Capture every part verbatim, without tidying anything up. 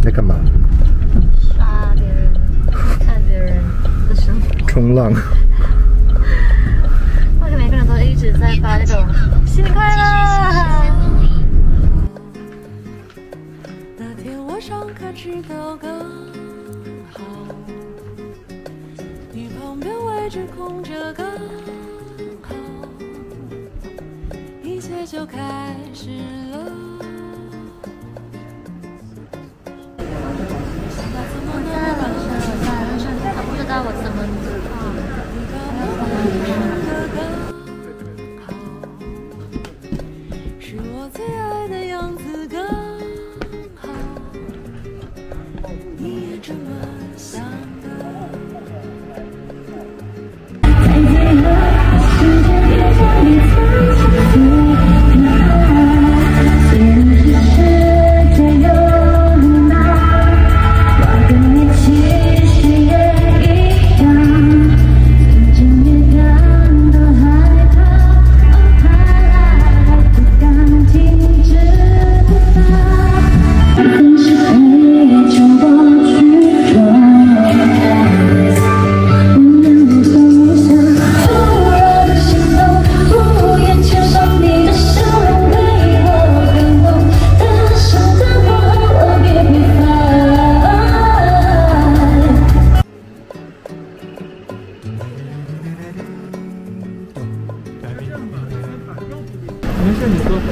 在干嘛？ 刷别人，看别人的生活。 冲浪。 为什么每个人都一直在发那种新年快乐？ 那天我上课迟到刚好，你旁边位置空着刚好，一切就开始了。 不知道我怎么是我最爱的样子刚好，你也这么想的。 没事，你说。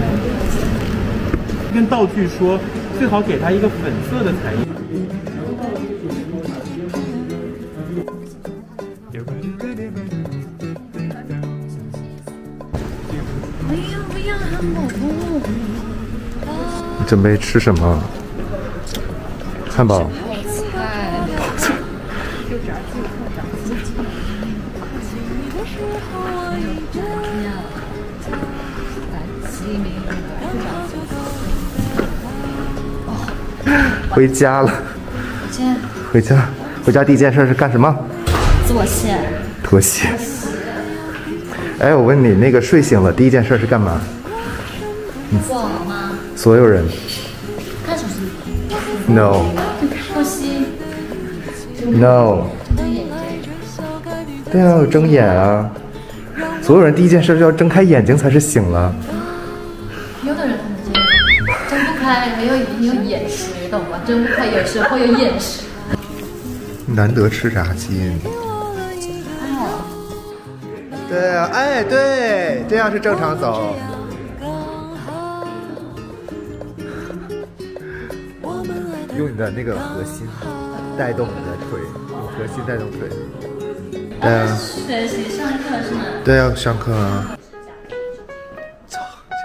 跟道具说，最好给他一个粉色的彩印。 不要不要汉堡包！ 你准备吃什么？汉堡。 泡菜。 回家了。回家。回家第一件事是干什么？ 做线。 脱鞋。哎，我问你，那个睡醒了第一件事是干嘛？ 做好吗？ 所有人。 看手机。 No。 呼吸。 No。对啊，睁眼啊。所有人第一件事就要睁开眼睛才是醒了。 有的人可能睁不开，没有有眼屎，懂吗？睁不开有时候有眼屎。 难得吃炸鸡。对啊，哎，对，这样是正常走。用你的那个核心带动你的腿，用核心带动腿。对啊。 学习上课是吗？ 对啊，上课啊。走。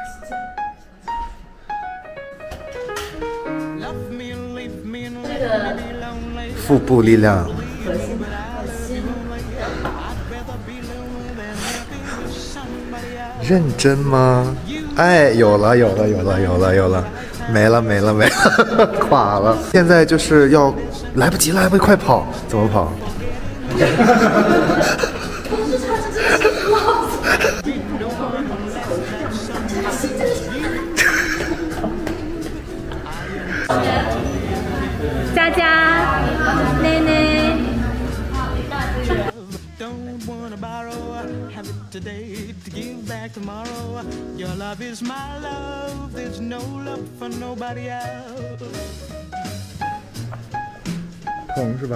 这个腹部力量。 核心，核心。 认真吗？哎，有了，有了，有了，有了，有了，没了，没了，没了，垮了。现在就是要来不及，来不及，快跑！怎么跑？ 佳佳，内内。 Today to give back tomorrow. Your love is my love. There's no love for nobody else. 疼是吧？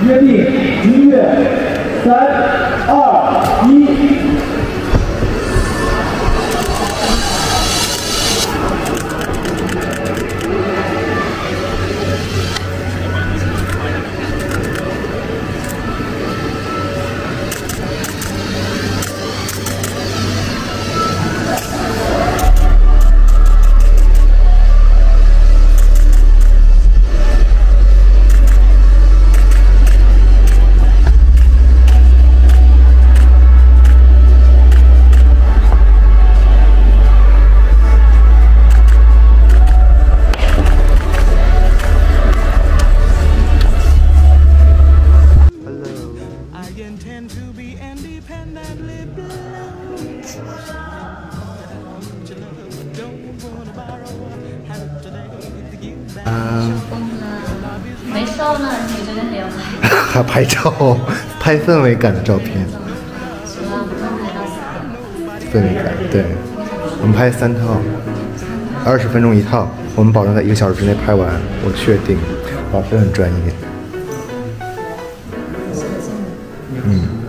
决定，音乐，三、二、一。 没收呢，你这边还要拍？ 还拍照，拍氛围感的照片。 希望不能拍到死。 氛围感，对。我们拍三套，二十分钟一套，我们保证在一个小时之内拍完，我确定。老师很专业。嗯。